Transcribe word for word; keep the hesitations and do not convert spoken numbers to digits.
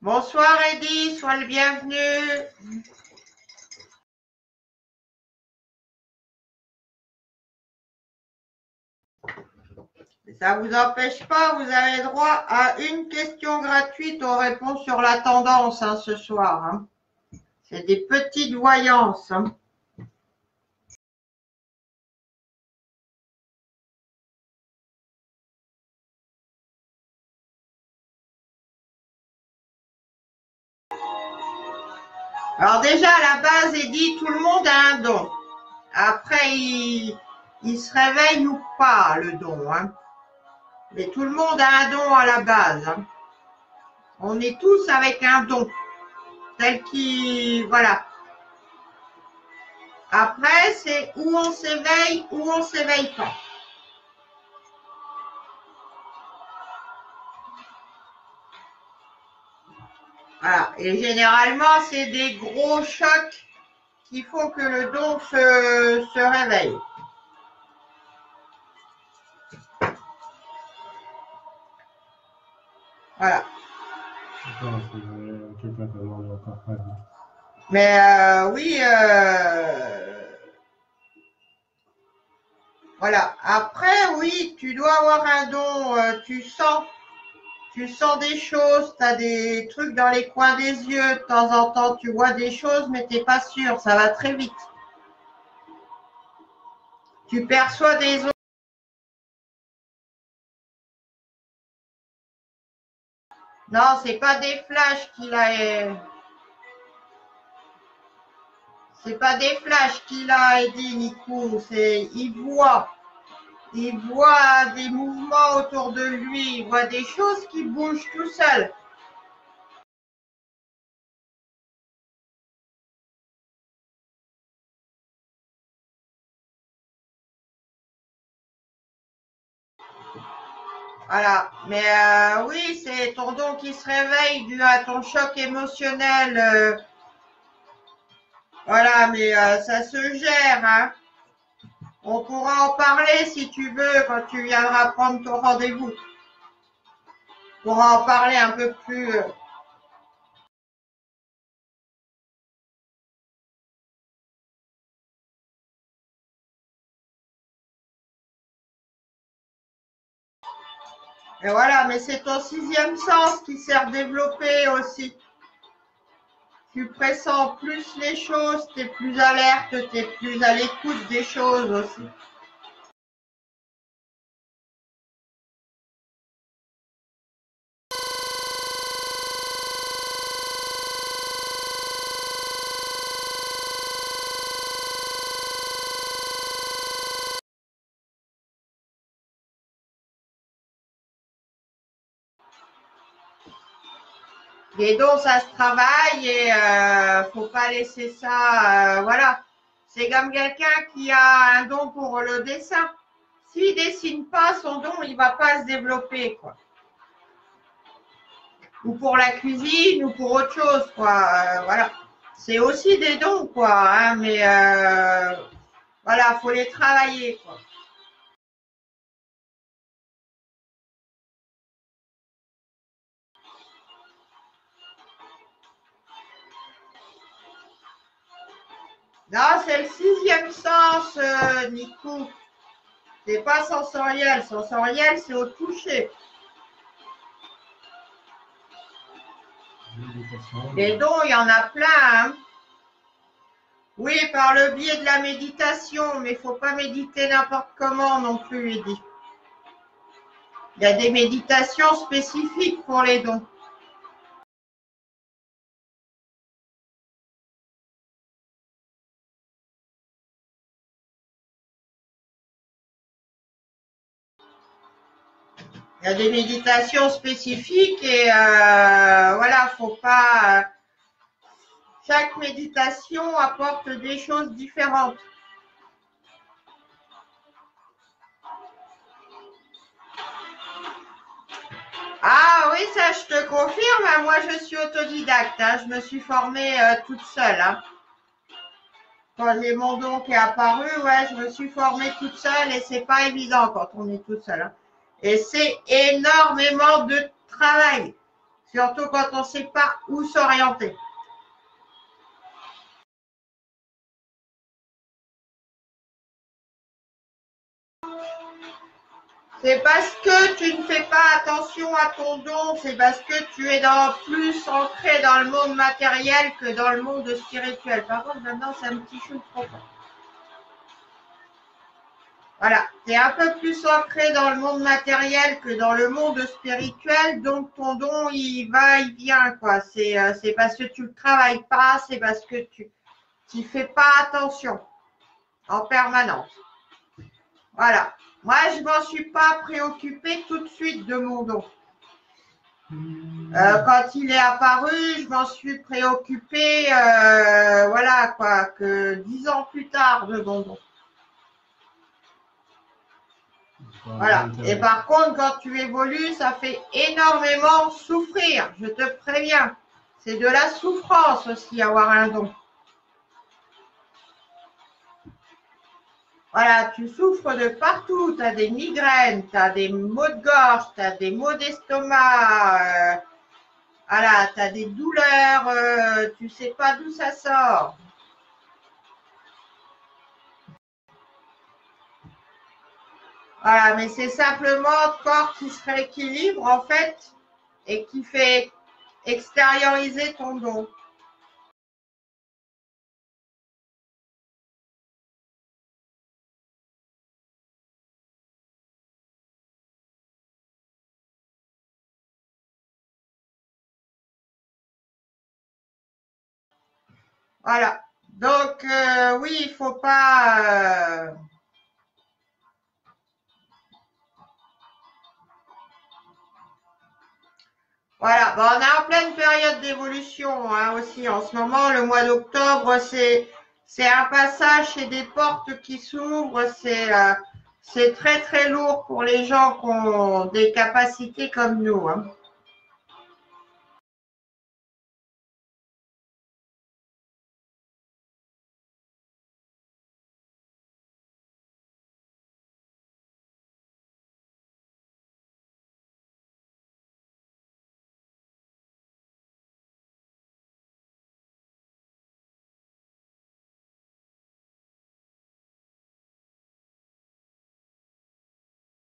Bonsoir Eddy, sois le bienvenu. Ça ne vous empêche pas, vous avez droit à une question gratuite. On répond sur la tendance hein, ce soir. Hein. C'est des petites voyances. Hein. Alors déjà, à la base, Eddy, tout le monde a un don. Après, il, il se réveille ou pas, le don. Hein. Mais tout le monde a un don à la base. Hein. On est tous avec un don. Tel qui, voilà. Après, c'est où on s'éveille, où on s'éveille pas. Voilà. Et généralement, c'est des gros chocs qui font que le don se, se réveille. Voilà. Mais euh, oui, euh, voilà. Après, oui, tu dois avoir un don. Euh, tu sens, tu sens des choses. Tu as des trucs dans les coins des yeux. De temps en temps, tu vois des choses, mais tu n'es pas sûr. Ça va très vite. Tu perçois des ondes. Non, c'est pas des flashs qu'il a. C'est pas des flashs qu'il a, Eddy, Nico. C'est, il voit. Il voit des mouvements autour de lui. Il voit des choses qui bougent tout seul. Voilà. Mais euh, oui, c'est ton don qui se réveille dû à ton choc émotionnel. Euh, voilà, mais euh, ça se gère. Hein. On pourra en parler si tu veux quand tu viendras prendre ton rendez-vous. On pourra en parler un peu plus. Euh, Et voilà, mais c'est ton sixième sens qui sert développé aussi. Tu pressens plus les choses, tu es plus alerte, tu es plus à l'écoute des choses aussi. Les dons, ça se travaille et euh, faut pas laisser ça. Euh, voilà, c'est comme quelqu'un qui a un don pour le dessin. S'il dessine pas son don, il va pas se développer, quoi. Ou pour la cuisine, ou pour autre chose, quoi. Euh, voilà, c'est aussi des dons, quoi. Hein, mais euh, voilà, faut les travailler, quoi. Non, c'est le sixième sens, euh, Nico. C'est pas sensoriel. Sensoriel, c'est au toucher. Les dons, il y en a plein. Hein. Oui, par le biais de la méditation, mais il ne faut pas méditer n'importe comment non plus, Eddy. Il y a des méditations spécifiques pour les dons. Il y a des méditations spécifiques et euh, voilà, faut pas. Euh, chaque méditation apporte des choses différentes. Ah oui, ça je te confirme. Moi, je suis autodidacte. Hein, je me suis formée euh, toute seule. Hein. Quand j'ai mon don qui est apparu, ouais, je me suis formée toute seule et c'est pas évident quand on est toute seule. Hein. Et c'est énormément de travail. Surtout quand on ne sait pas où s'orienter. C'est parce que tu ne fais pas attention à ton don, c'est parce que tu es dans, plus ancré dans le monde matériel que dans le monde spirituel. Par contre, maintenant, c'est un petit chou trop fort. Voilà, tu es un peu plus ancré dans le monde matériel que dans le monde spirituel, donc ton don, il va, il vient, quoi. C'est euh, c'est parce que tu ne le travailles pas, c'est parce que tu n'y fais pas attention en permanence. Voilà. Moi, je ne m'en suis pas préoccupée tout de suite de mon don. Euh, quand il est apparu, je m'en suis préoccupée, euh, voilà, quoi, que dix ans plus tard de mon don. Voilà. Et par contre, quand tu évolues, ça fait énormément souffrir. Je te préviens. C'est de la souffrance aussi, avoir un don. Voilà, tu souffres de partout. Tu as des migraines, tu as des maux de gorge, tu as des maux d'estomac. Euh, voilà, tu as des douleurs. Euh, tu sais pas d'où ça sort. Voilà, mais c'est simplement le corps qui se rééquilibre en fait et qui fait extérioriser ton don. Voilà. Donc, euh, oui, il ne faut pas... Euh... Voilà. Bon, on est en pleine période d'évolution hein, aussi. En ce moment, le mois d'octobre, c'est c'est un passage, c'est des portes qui s'ouvrent. C'est euh, c'est très, très lourd pour les gens qui ont des capacités comme nous. Hein.